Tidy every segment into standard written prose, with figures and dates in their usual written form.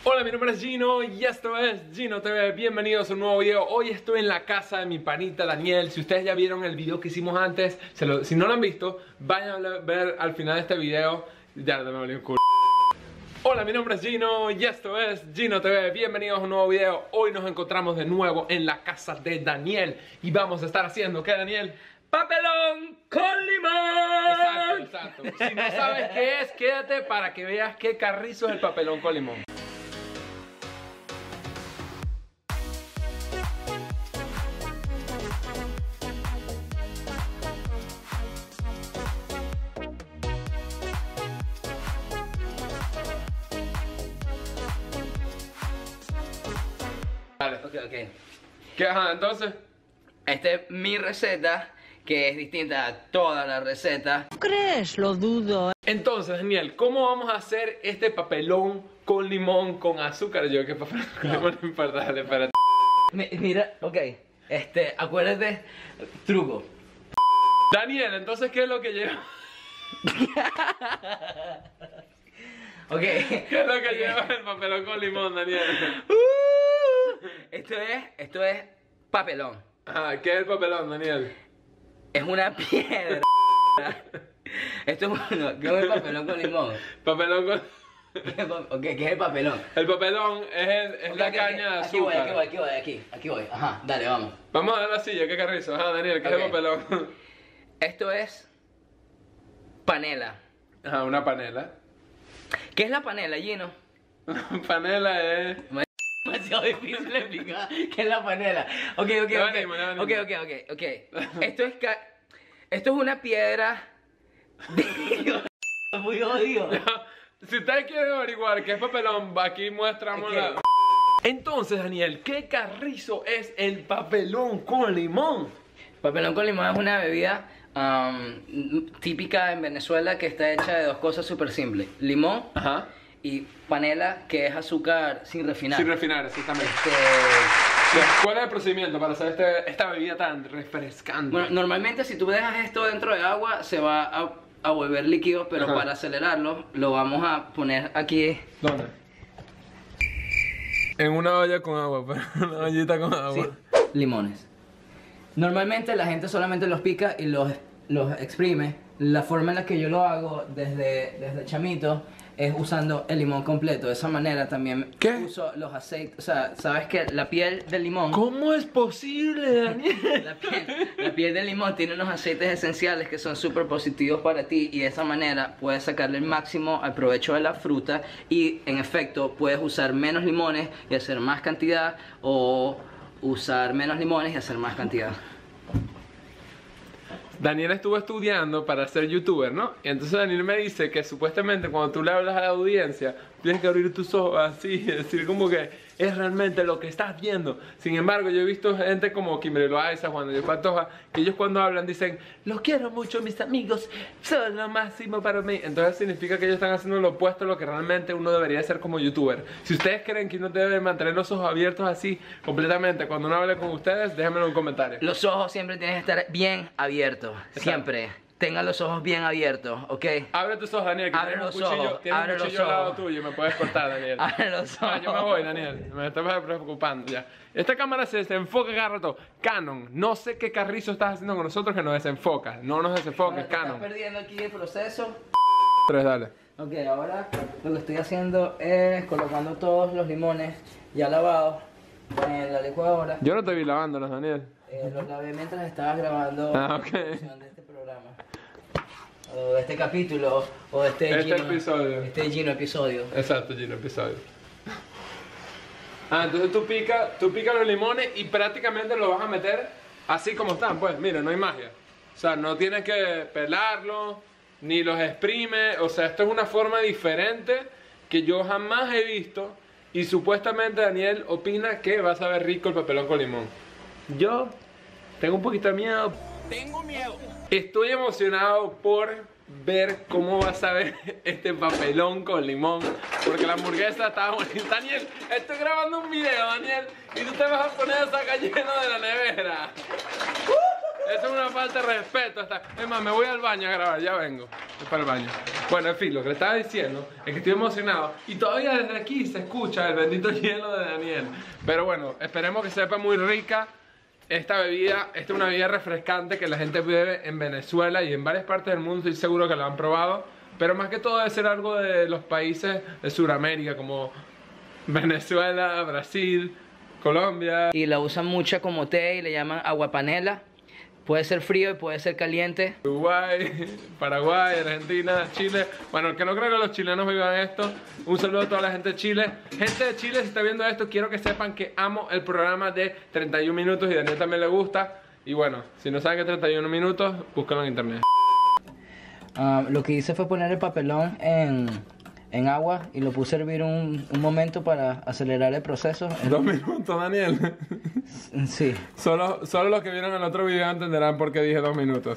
Hola, mi nombre es Gino y esto es Gino TV. Bienvenidos a un nuevo video. Hoy estoy en la casa de mi panita Daniel. Si ustedes ya vieron el video que hicimos antes, si no lo han visto, vayan a ver al final de este video. Ya me volví un culo. Hola, mi nombre es Gino y esto es Gino TV. Bienvenidos a un nuevo video. Hoy nos encontramos de nuevo en la casa de Daniel y vamos a estar haciendo, ¿qué, Daniel? ¡Papelón con limón! Exacto. Si no sabes qué es, quédate para que veas qué carrizo es el papelón con limón. Vale. Ok. ¿Qué? Ajá, entonces. Esta es mi receta, que es distinta a todas las recetas. ¿Crees? Lo dudo. Entonces, Daniel, ¿cómo vamos a hacer este papelón con limón, con azúcar? Yo, ¿qué papelón con limón? No importa, dale, espérate. Mira, ok. Acuérdate, truco. Daniel, entonces, ¿qué es lo que lleva? Ok. ¿Qué es lo que lleva el papelón con limón, Daniel? Esto es papelón. Ajá, ¿qué es el papelón, Daniel? Es una piedra. Esto es ¿qué es el papelón con limón? Papelón con... Ok, ¿qué es el papelón? El papelón es la caña de azúcar. Aquí voy. Ajá, dale, vamos. Vamos a dar la silla, qué carrizo. Ajá, Daniel, ¿qué es el papelón? Esto es panela. Ajá, una panela. ¿Qué es la panela, Gino? Panela es... Demasiado difícil de explicar qué es la panela. Ok. Esto es una piedra muy odio. Si ustedes quieren averiguar qué es papelón, aquí muestramos la... Entonces, Daniel, ¿qué carrizo es el papelón con limón? Papelón con limón es una bebida típica en Venezuela que está hecha de dos cosas súper simples: limón. Ajá. Y panela, que es azúcar sin refinar. Sin refinar, exactamente. ¿Cuál es el procedimiento para hacer esta bebida tan refrescante? Bueno, normalmente si tú dejas esto dentro de agua se va a volver líquido, pero para acelerarlo lo vamos a poner aquí. ¿Dónde? En una olla con agua, pero una ollita con agua. Sí. Limones. Normalmente la gente solamente los pica y los exprime. La forma en la que yo lo hago desde chamito es usando el limón completo. De esa manera también uso los aceites. O sea, sabes que la piel del limón... ¿Cómo es posible, Daniel? La piel del limón tiene unos aceites esenciales que son súper positivos para ti, y de esa manera puedes sacarle el máximo al provecho de la fruta, y en efecto puedes usar menos limones y hacer más cantidad, o usar menos limones y hacer más cantidad. Daniel estuvo estudiando para ser youtuber, ¿no? Y entonces Daniel me dice que supuestamente cuando tú le hablas a la audiencia, tienes que abrir tus ojos así y decir como que es realmente lo que estás viendo. Sin embargo, yo he visto gente como Kimberly Loaiza, Juan de Pantoja, que ellos cuando hablan dicen: los quiero mucho, mis amigos, son lo máximo para mí. Entonces significa que ellos están haciendo lo opuesto a lo que realmente uno debería hacer como youtuber. Si ustedes creen que uno debe mantener los ojos abiertos así completamente cuando uno hable con ustedes, déjenmelo en un comentario. Los ojos siempre tienen que estar bien abiertos. Exacto. Siempre. Tengan los ojos bien abiertos, ¿ok? Abre tus ojos, Daniel, que Abre tienes los un cuchillo, ojos, tienes abre un los cuchillo al lado ojos. tuyo y me puedes cortar, Daniel. Abre los ojos. Yo me voy, Daniel, me estoy preocupando ya. Esta cámara se desenfoca cada rato. Canon, no sé qué carrizo estás haciendo con nosotros que nos desenfoca. No nos desenfoques, Bueno, te Canon. estás perdiendo aquí el proceso. 3, dale. Ok, ahora lo que estoy haciendo es colocando todos los limones ya lavados en la licuadora. Yo no te vi lavándolos, Daniel. Los lavé mientras estaba grabando Ah, la ok. producción de este programa, o de este capítulo, o de este episodio. Este Gino episodio. Exacto, Gino, episodio. Entonces tú picas los limones y prácticamente los vas a meter así como están, pues, mira, no hay magia. O sea, no tienes que pelarlos, ni los exprime. O sea, esto es una forma diferente que yo jamás he visto. Y supuestamente Daniel opina que va a saber rico el papelón con limón. Yo tengo un poquito de miedo. Tengo miedo. Estoy emocionado por ver cómo va a saber este papelón con limón, porque la hamburguesa está bonita. Daniel, estoy grabando un video, Daniel, y tú te vas a poner a sacar lleno de la nevera. Eso es una falta de respeto. Es más, me voy al baño a grabar, ya vengo. Voy para el baño. Bueno, en fin, lo que le estaba diciendo es que estoy emocionado. Y todavía desde aquí se escucha el bendito hielo de Daniel. Pero bueno, esperemos que sepa muy rica esta bebida. Esta es una bebida refrescante que la gente bebe en Venezuela y en varias partes del mundo. Estoy seguro que lo han probado. Pero más que todo debe ser algo de los países de Sudamérica, como Venezuela, Brasil, Colombia. Y la usan mucho como té y le llaman aguapanela. Puede ser frío y puede ser caliente. Uruguay, Paraguay, Argentina, Chile. Bueno, que no creo que los chilenos vivan esto. Un saludo a toda la gente de Chile. Gente de Chile, si está viendo esto, quiero que sepan que amo el programa de 31 minutos y a Daniel también le gusta. Y bueno, si no saben que 31 minutos, búscalo en internet. Lo que hice fue poner el papelón en agua y lo puse a hervir un momento para acelerar el proceso. 2 minutos, Daniel. Sí. Solo los que vieron el otro video entenderán por qué dije 2 minutos.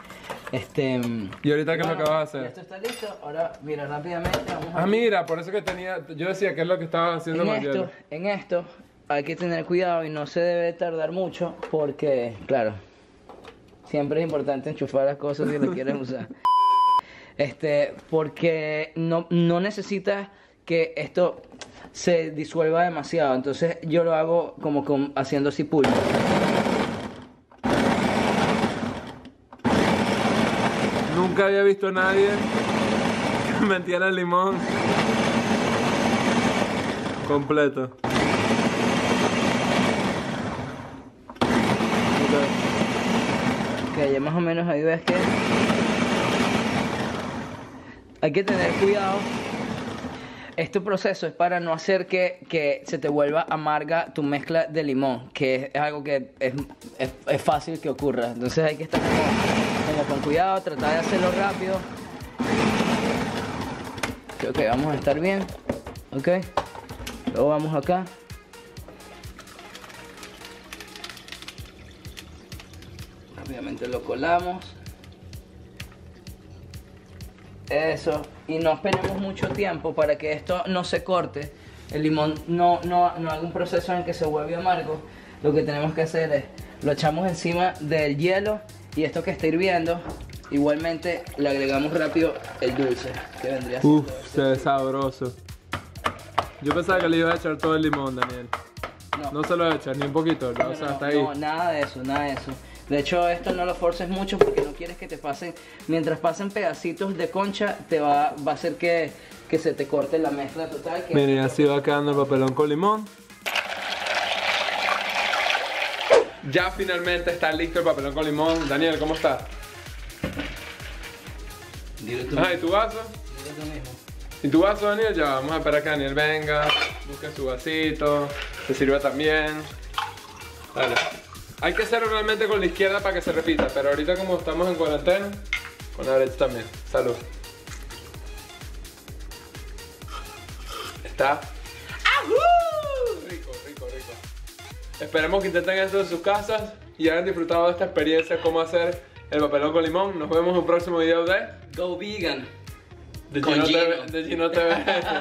Y ahorita, ¿qué es lo que vas a hacer? Esto está listo. Ahora, mira, rápidamente vamos a... Mira, por eso que tenía... Yo decía que es lo que estaba haciendo En esto hay que tener cuidado y no se debe tardar mucho porque, claro, siempre es importante enchufar las cosas si las quieres usar. Porque no necesitas que esto se disuelva demasiado. Entonces yo lo hago como haciendo así pulpo. Nunca había visto a nadie que metiera el limón completo. Ok, ya más o menos ahí ves que hay que tener cuidado. Este proceso es para no hacer que se te vuelva amarga tu mezcla de limón, que es algo que es fácil que ocurra. Entonces hay que estar como con cuidado, tratar de hacerlo rápido. Creo que vamos a estar bien. Ok. Luego vamos acá. Obviamente lo colamos. Eso, y no esperemos mucho tiempo para que esto no se corte. El limón no haga un proceso en que se vuelve amargo. Lo que tenemos que hacer es, lo echamos encima del hielo y esto que está hirviendo, igualmente le agregamos rápido el dulce, que vendría a ser se ve sabroso. Yo pensaba que le iba a echar todo el limón, Daniel. No se lo voy a echar ni un poquito, o sea, hasta ahí. No, nada de eso, nada de eso. De hecho, esto no lo forces mucho porque no quieres que te pasen, mientras pasen pedacitos de concha, va a hacer que se te corte la mezcla total. Miren, así va quedando el papelón con limón. Ya finalmente está listo el papelón con limón. Daniel, ¿cómo está? Dile tú. ¿Y tu vaso? Dile tú mismo. ¿Y tu vaso, Daniel? Ya, vamos a esperar a que Daniel venga, busque su vasito, se sirva también. Dale. Hay que hacerlo realmente con la izquierda para que se repita, pero ahorita como estamos en cuarentena, con la derecha también. Salud. Está rico, rico, rico. Esperemos que intenten esto en sus casas y hayan disfrutado de esta experiencia, cómo hacer el papelón con limón. Nos vemos en un próximo video de Go Vegan. De Gino TV.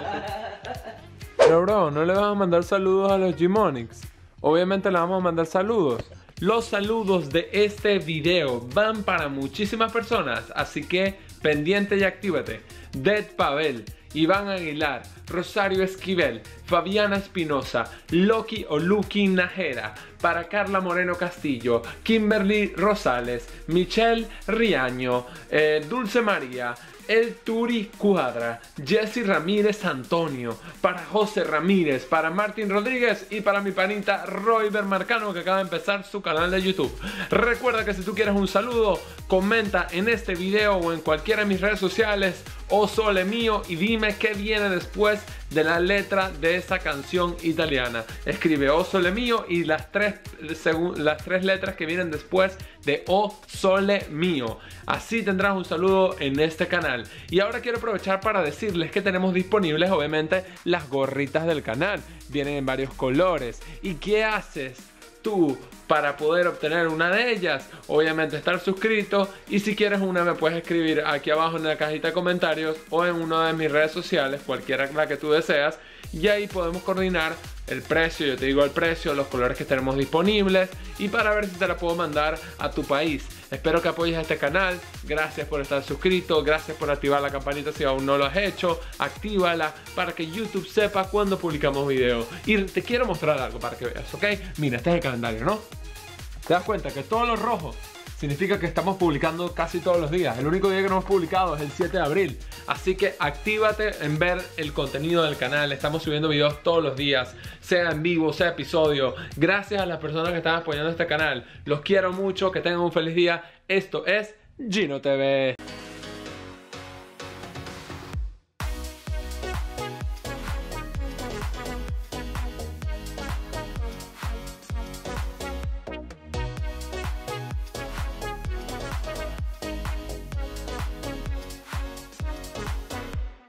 Pero bro, ¿no le vas a mandar saludos a los G-Monix? Obviamente le vamos a mandar saludos. Los saludos de este video van para muchísimas personas, así que pendiente y actívate. Dead Pavel, Iván Aguilar, Rosario Esquivel, Fabiana Espinosa, Loki o Lucky Najera, para Carla Moreno Castillo, Kimberly Rosales, Michelle Riaño, Dulce María, El Turi Cuadra, Jessy Ramírez Antonio, para José Ramírez, para Martín Rodríguez y para mi panita Royber Marcano, que acaba de empezar su canal de YouTube. Recuerda que si tú quieres un saludo, comenta en este video o en cualquiera de mis redes sociales O Sole Mio y dime qué viene después de la letra de esa canción italiana. Escribe O Sole Mio y las tres letras que vienen después de O Sole Mio. Así tendrás un saludo en este canal. Y ahora quiero aprovechar para decirles que tenemos disponibles obviamente las gorritas del canal. Vienen en varios colores. ¿Y qué haces tú para poder obtener una de ellas? Obviamente estar suscrito, y si quieres una me puedes escribir aquí abajo en la cajita de comentarios o en una de mis redes sociales, cualquiera la que tú deseas, y ahí podemos coordinar el precio, yo te digo el precio, los colores que tenemos disponibles y para ver si te la puedo mandar a tu país. Espero que apoyes este canal, gracias por estar suscrito, gracias por activar la campanita si aún no lo has hecho, actívala para que YouTube sepa cuando publicamos videos. Y te quiero mostrar algo para que veas, ¿ok? Mira, este es el calendario, ¿no? ¿Te das cuenta que todo lo rojo significa que estamos publicando casi todos los días? El único día que no hemos publicado es el 7 de abril. Así que actívate en ver el contenido del canal. Estamos subiendo videos todos los días, sea en vivo, sea episodio. Gracias a las personas que están apoyando este canal. Los quiero mucho, que tengan un feliz día. Esto es Gino TV.